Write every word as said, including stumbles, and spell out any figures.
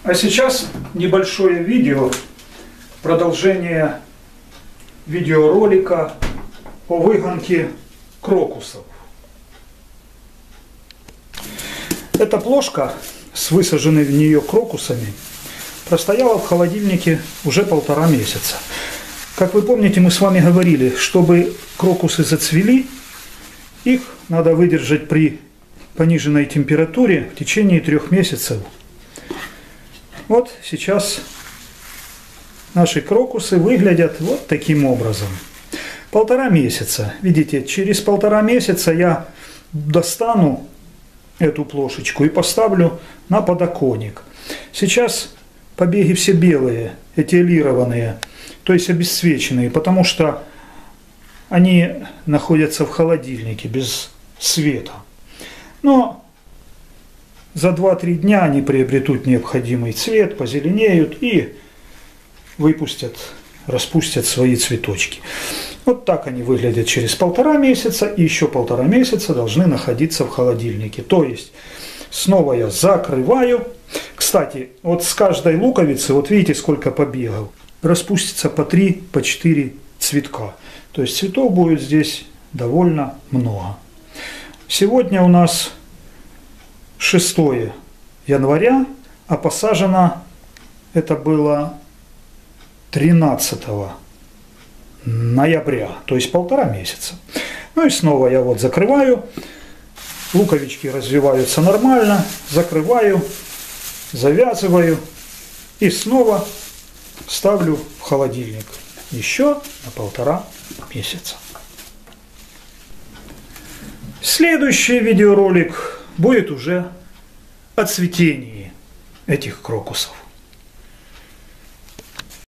А сейчас небольшое видео, продолжение видеоролика о выгонке крокусов. Эта плошка с высаженными в нее крокусами простояла в холодильнике уже полтора месяца. Как вы помните, мы с вами говорили, чтобы крокусы зацвели, их надо выдержать при пониженной температуре в течение трех месяцев. Вот сейчас наши крокусы выглядят вот таким образом. Полтора месяца. Видите, через полтора месяца я достану эту плошечку и поставлю на подоконник. Сейчас побеги все белые, этилированные, то есть обесцвеченные, потому что они находятся в холодильнике без света. Но за два-три дня они приобретут необходимый цвет, позеленеют и выпустят, распустят свои цветочки. Вот так они выглядят через полтора месяца, и еще полтора месяца должны находиться в холодильнике. То есть снова я закрываю. Кстати, вот с каждой луковицы, вот видите, сколько побегов. Распустится по три, по четыре цветка. То есть цветов будет здесь довольно много. Сегодня у нас шестое января, а посажено это было тринадцатого ноября, то есть полтора месяца. Ну и снова я вот закрываю, луковички развиваются нормально, закрываю, завязываю и снова ставлю в холодильник еще на полтора месяца. Следующий видеоролик будет уже о цветении этих крокусов.